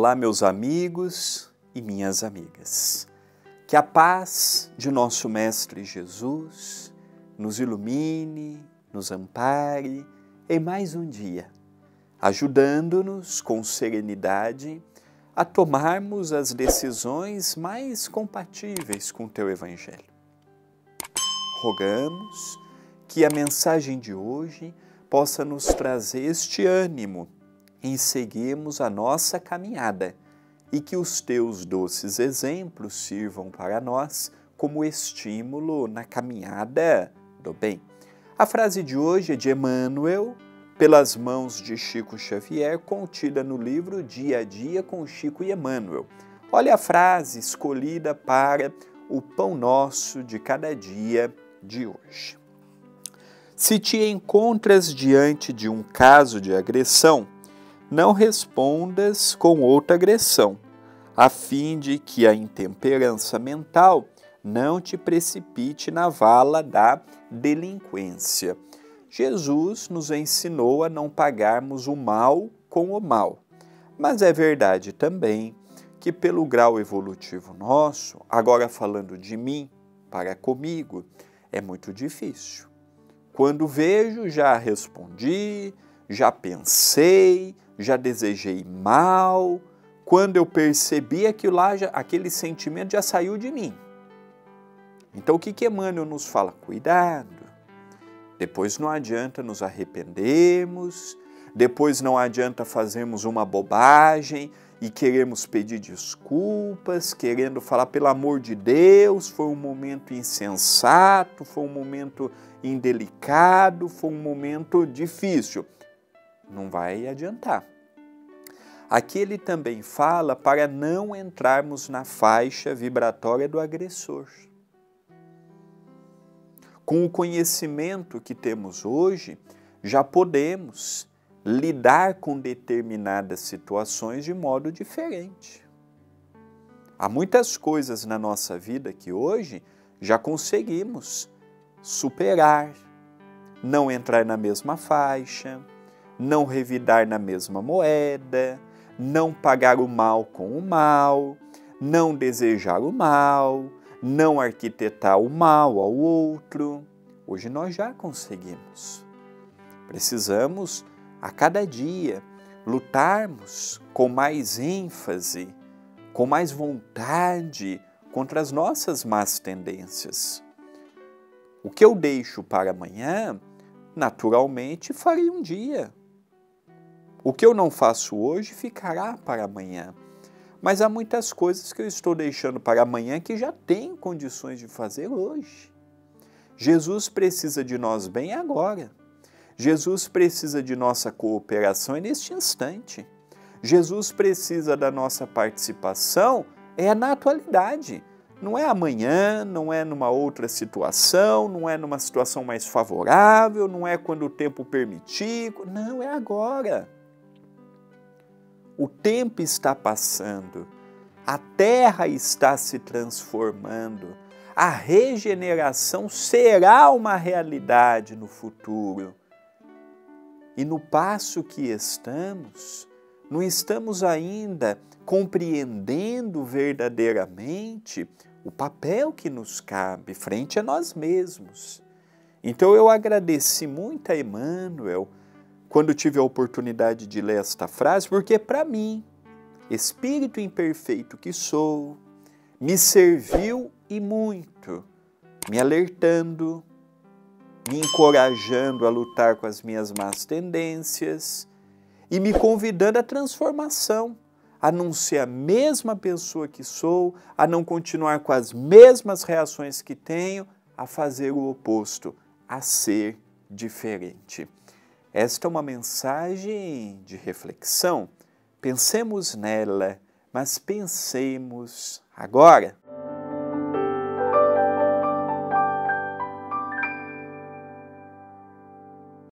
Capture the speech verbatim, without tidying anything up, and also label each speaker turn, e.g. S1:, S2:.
S1: Olá, meus amigos e minhas amigas. Que a paz de nosso Mestre Jesus nos ilumine, nos ampare em mais um dia, ajudando-nos com serenidade a tomarmos as decisões mais compatíveis com o Teu Evangelho. Rogamos que a mensagem de hoje possa nos trazer este ânimo em seguirmos a nossa caminhada e que os Teus doces exemplos sirvam para nós como estímulo na caminhada do bem. A frase de hoje é de Emmanuel, pelas mãos de Chico Xavier, contida no livro Dia a Dia com Chico e Emmanuel. Olha a frase escolhida para o pão nosso de cada dia de hoje. Se te encontras diante de um caso de agressão, não respondas com outra agressão, a fim de que a intemperança mental não te precipite na vala da delinquência. Jesus nos ensinou a não pagarmos o mal com o mal, mas é verdade também que pelo grau evolutivo nosso, agora falando de mim para comigo, é muito difícil. Quando vejo, já respondi, já pensei, já desejei mal. Quando eu percebi aquilo lá, já, aquele sentimento já saiu de mim. Então o que que Emmanuel nos fala? Cuidado. Depois não adianta nos arrependermos, depois não adianta fazermos uma bobagem e queremos pedir desculpas, querendo falar, pelo amor de Deus, foi um momento insensato, foi um momento indelicado, foi um momento difícil. Não vai adiantar. Aqui ele também fala para não entrarmos na faixa vibratória do agressor. Com o conhecimento que temos hoje, já podemos lidar com determinadas situações de modo diferente. Há muitas coisas na nossa vida que hoje já conseguimos superar, não entrar na mesma faixa, não revidar na mesma moeda, não pagar o mal com o mal, não desejar o mal, não arquitetar o mal ao outro. Hoje nós já conseguimos. Precisamos, a cada dia, lutarmos com mais ênfase, com mais vontade contra as nossas más tendências. O que eu deixo para amanhã, naturalmente farei um dia. O que eu não faço hoje ficará para amanhã. Mas há muitas coisas que eu estou deixando para amanhã que já tenho condições de fazer hoje. Jesus precisa de nós bem agora. Jesus precisa de nossa cooperação neste instante. Jesus precisa da nossa participação é na atualidade. Não é amanhã, não é numa outra situação, não é numa situação mais favorável, não é quando o tempo permitir. Não, é agora. O tempo está passando, a terra está se transformando, a regeneração será uma realidade no futuro. E no passo que estamos, não estamos ainda compreendendo verdadeiramente o papel que nos cabe frente a nós mesmos. Então eu agradeci muito a Emmanuel quando tive a oportunidade de ler esta frase, porque para mim, espírito imperfeito que sou, me serviu e muito, me alertando, me encorajando a lutar com as minhas más tendências e me convidando à transformação, a não ser a mesma pessoa que sou, a não continuar com as mesmas reações que tenho, a fazer o oposto, a ser diferente. Esta é uma mensagem de reflexão. Pensemos nela, mas pensemos agora.